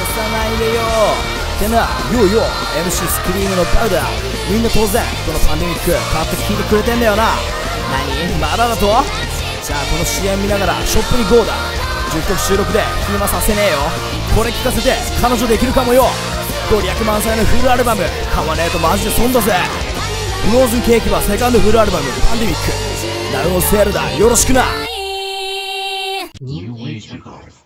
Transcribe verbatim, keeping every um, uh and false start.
さないでよってな。ようよ エムシー スクリームのパウダー、みんな当然このパンデミック買って聞いてくれてんだよな。何まだだと。じゃあこの シーエム 見ながらショップに ゴー だ。じゅっきょく収録で暇させねえよ。これ聞かせて彼女できるかもよ。ごりゃく満載のフルアルバム買わねえとマジで損だぜ。フローズンケーキはセカンドフルアルバムパンデミックナウのセールだ。よろしくな。 New Age Records.